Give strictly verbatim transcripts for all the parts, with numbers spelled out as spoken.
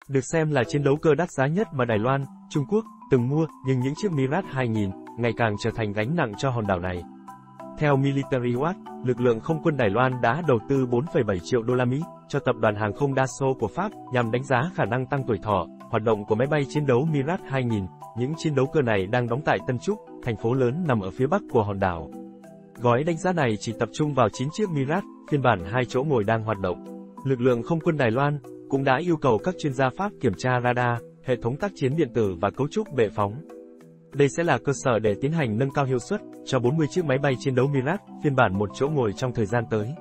Được xem là chiến đấu cơ đắt giá nhất mà Đài Loan, Trung Quốc từng mua, nhưng những chiếc Mirage hai nghìn ngày càng trở thành gánh nặng cho hòn đảo này. Theo Military Watch, lực lượng không quân Đài Loan đã đầu tư bốn phẩy bảy triệu đô la Mỹ cho tập đoàn hàng không Dassault của Pháp nhằm đánh giá khả năng tăng tuổi thọ, hoạt động của máy bay chiến đấu Mirage hai nghìn. Những chiến đấu cơ này đang đóng tại Tân Trúc, thành phố lớn nằm ở phía bắc của hòn đảo. Gói đánh giá này chỉ tập trung vào chín chiếc Mirage, phiên bản hai chỗ ngồi đang hoạt động. Lực lượng không quân Đài Loan cũng đã yêu cầu các chuyên gia Pháp kiểm tra radar, hệ thống tác chiến điện tử và cấu trúc bệ phóng. Đây sẽ là cơ sở để tiến hành nâng cao hiệu suất cho bốn mươi chiếc máy bay chiến đấu Mirage, phiên bản một chỗ ngồi trong thời gian tới.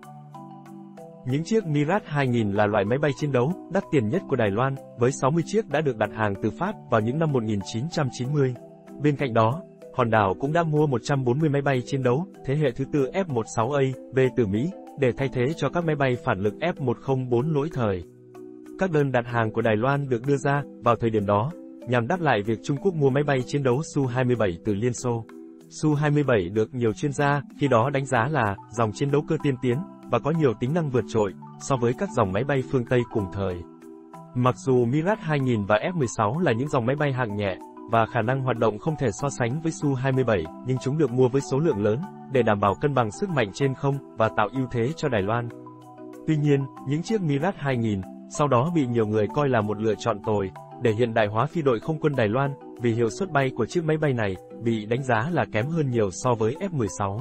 Những chiếc Mirage hai nghìn là loại máy bay chiến đấu đắt tiền nhất của Đài Loan, với sáu mươi chiếc đã được đặt hàng từ Pháp vào những năm một nghìn chín trăm chín mươi. Bên cạnh đó, hòn đảo cũng đã mua một trăm bốn mươi máy bay chiến đấu thế hệ thứ tư F mười sáu A B từ Mỹ, để thay thế cho các máy bay phản lực F một không bốn lỗi thời. Các đơn đặt hàng của Đài Loan được đưa ra vào thời điểm đó, nhằm đáp lại việc Trung Quốc mua máy bay chiến đấu Su hai mươi bảy từ Liên Xô. Su hai mươi bảy được nhiều chuyên gia khi đó đánh giá là dòng chiến đấu cơ tiên tiến và có nhiều tính năng vượt trội so với các dòng máy bay phương Tây cùng thời. Mặc dù Mirage hai nghìn và F mười sáu là những dòng máy bay hạng nhẹ và khả năng hoạt động không thể so sánh với Su hai mươi bảy, nhưng chúng được mua với số lượng lớn để đảm bảo cân bằng sức mạnh trên không và tạo ưu thế cho Đài Loan. Tuy nhiên, những chiếc Mirage hai nghìn sau đó bị nhiều người coi là một lựa chọn tồi để hiện đại hóa phi đội không quân Đài Loan, vì hiệu suất bay của chiếc máy bay này bị đánh giá là kém hơn nhiều so với F mười sáu.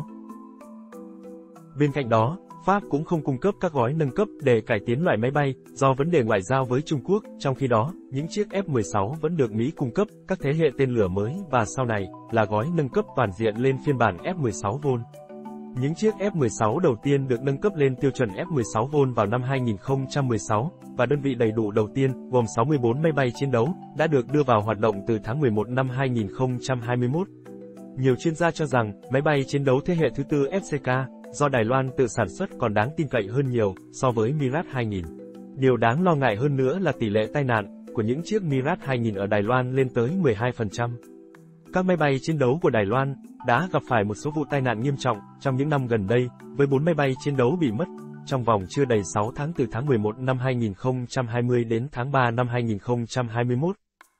Bên cạnh đó, Pháp cũng không cung cấp các gói nâng cấp để cải tiến loại máy bay do vấn đề ngoại giao với Trung Quốc, trong khi đó, những chiếc F mười sáu vẫn được Mỹ cung cấp các thế hệ tên lửa mới và sau này là gói nâng cấp toàn diện lên phiên bản F mười sáu volt. Những chiếc F mười sáu đầu tiên được nâng cấp lên tiêu chuẩn F mười sáu volt vào năm hai nghìn không trăm mười sáu, và đơn vị đầy đủ đầu tiên, gồm sáu mươi bốn máy bay chiến đấu, đã được đưa vào hoạt động từ tháng mười một năm hai nghìn không trăm hai mươi mốt. Nhiều chuyên gia cho rằng, máy bay chiến đấu thế hệ thứ tư F C K, do Đài Loan tự sản xuất còn đáng tin cậy hơn nhiều so với Mirage hai nghìn. Điều đáng lo ngại hơn nữa là tỷ lệ tai nạn của những chiếc Mirage hai nghìn ở Đài Loan lên tới mười hai phần trăm. Các máy bay chiến đấu của Đài Loan đã gặp phải một số vụ tai nạn nghiêm trọng trong những năm gần đây, với bốn máy bay chiến đấu bị mất trong vòng chưa đầy sáu tháng từ tháng mười một năm hai nghìn không trăm hai mươi đến tháng ba năm hai nghìn không trăm hai mươi mốt.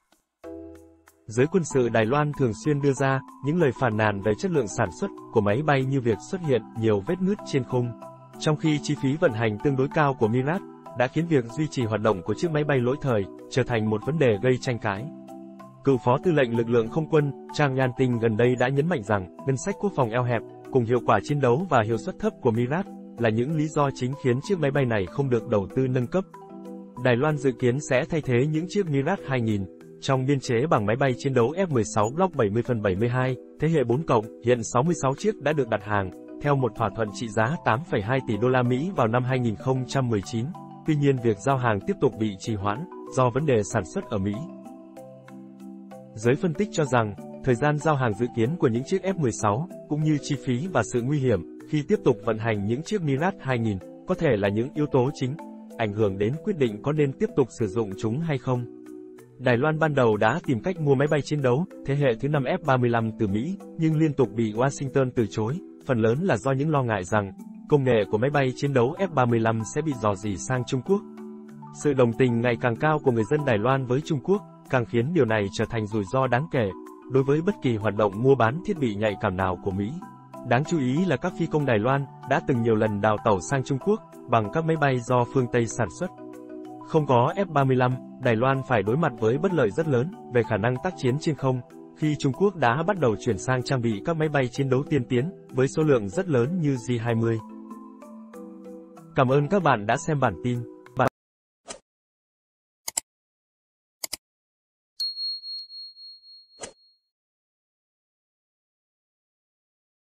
Giới quân sự Đài Loan thường xuyên đưa ra những lời phàn nàn về chất lượng sản xuất của máy bay, như việc xuất hiện nhiều vết nứt trên khung, trong khi chi phí vận hành tương đối cao của Mirage đã khiến việc duy trì hoạt động của chiếc máy bay lỗi thời trở thành một vấn đề gây tranh cãi. Cựu Phó Tư lệnh Lực lượng Không quân, Trang Nhan Tinh gần đây đã nhấn mạnh rằng, ngân sách quốc phòng eo hẹp, cùng hiệu quả chiến đấu và hiệu suất thấp của Mirage, là những lý do chính khiến chiếc máy bay này không được đầu tư nâng cấp. Đài Loan dự kiến sẽ thay thế những chiếc Mirage hai nghìn, trong biên chế bằng máy bay chiến đấu F mười sáu Block bảy mươi phần bảy mươi hai, thế hệ bốn cộng, hiện sáu mươi sáu chiếc đã được đặt hàng, theo một thỏa thuận trị giá tám phẩy hai tỷ đô la Mỹ vào năm hai nghìn không trăm mười chín. Tuy nhiên việc giao hàng tiếp tục bị trì hoãn, do vấn đề sản xuất ở Mỹ. Giới phân tích cho rằng, thời gian giao hàng dự kiến của những chiếc F mười sáu, cũng như chi phí và sự nguy hiểm khi tiếp tục vận hành những chiếc Mirage hai nghìn, có thể là những yếu tố chính, ảnh hưởng đến quyết định có nên tiếp tục sử dụng chúng hay không. Đài Loan ban đầu đã tìm cách mua máy bay chiến đấu thế hệ thứ năm F ba mươi lăm từ Mỹ, nhưng liên tục bị Washington từ chối, phần lớn là do những lo ngại rằng, công nghệ của máy bay chiến đấu F ba mươi lăm sẽ bị rò rỉ sang Trung Quốc. Sự đồng tình ngày càng cao của người dân Đài Loan với Trung Quốc, càng khiến điều này trở thành rủi ro đáng kể đối với bất kỳ hoạt động mua bán thiết bị nhạy cảm nào của Mỹ. Đáng chú ý là các phi công Đài Loan đã từng nhiều lần đào tẩu sang Trung Quốc bằng các máy bay do phương Tây sản xuất. Không có F ba mươi lăm, Đài Loan phải đối mặt với bất lợi rất lớn về khả năng tác chiến trên không, khi Trung Quốc đã bắt đầu chuyển sang trang bị các máy bay chiến đấu tiên tiến với số lượng rất lớn như J hai mươi. Cảm ơn các bạn đã xem bản tin.